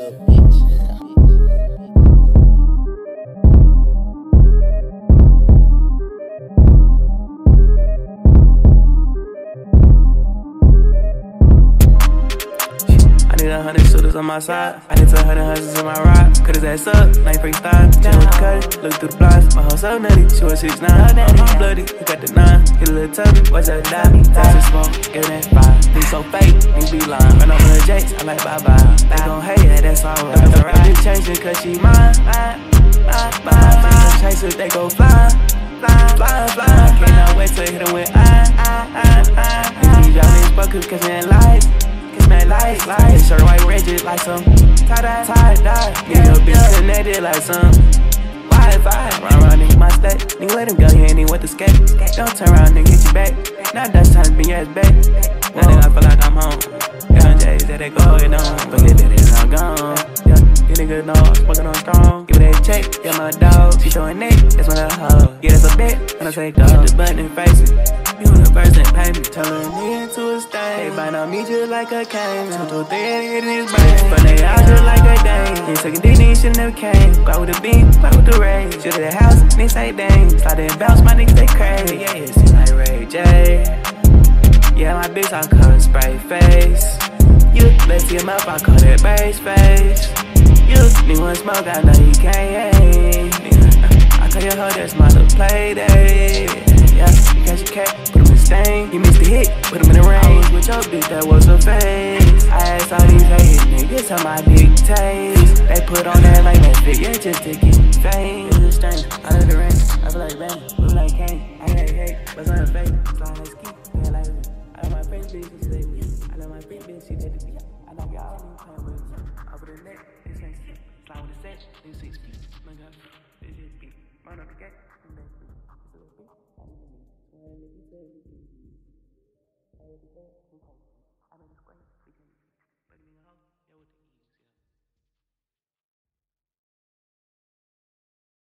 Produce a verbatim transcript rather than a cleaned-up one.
I need a hundred shooters on my side. I need a hundred hustlers in my ride. Cut his ass up, night freestyle. Chill with the cut, look through the blinds. My hoe so nutty, she was six nine. I'm bloody, he got the nine. Hit a little tummy, watch that die. Tax it smoke, give that five. He so fake, he be lying. Run over the Jakes, I like bye bye. They gon' hate, yeah, that's alright. That's alright. Bitch chasing cause she mine. Mine, mine, mine, mine. Chasers, they go fly. Fly, fly, fly. I cannot wait to hit him with I, I, I, I. These y'all niggas buckets cause man lies. Man, lights, lights, shirt white red just like some tie-dye, tie-dye. Yeah, your bitch connected like some Wi-Fi. Run around, nigga, my state. Nigga, let him go, he ain't even with the skate. Don't turn around, nigga, get you back. Now that's time to be your ass back. Now nigga, I feel like I'm home. Young J's that they go and on. Forget that it's all gone. Yeah, you niggas know I'm smoking on strong. Give me that check, yeah, my dog. She showing neck, that's when I hoe. Yeah, that's a bet, when I say dog. Hit the button and face it. You the first and pay me. Turn a nigga into a stain. They bind on me just like a cane. Two to three and hit in his brain. But they out just like a dame. Ain't taking D, nigga shit never came. Go with the beam, go with the rage. Shit at the house, niggas say dang. Slide and bounce, my niggas they crazy. Yeah, it seem like Ray J. Yeah, my bitch, I call her spray face. You, let's see him up, I call that base face. You, nigga wanna smoke, I know you can't. Nigga, I call your hoe, that's my little play day. Yeah, you catch your cat, put him in stain. You missed the hit, put him in the rain. I was with your bitch, that was her face. I asked all these haters, niggas how my dick taste. They put on that like that fit, yeah, just to get fame. It's a strange, out of the rain, I feel like rain, feel like cane. I hate hate, what's on her face? Slide like ski, yeah, like me. I love my face, bitch, she say me. I love my big bitch, she did the beat. I like y'all, you playing with me. Over the neck, this ain't shit. Slide with the set, this six feet. My God, this is beat. Run up the gate, and then beat. It's a little beat. I need to be.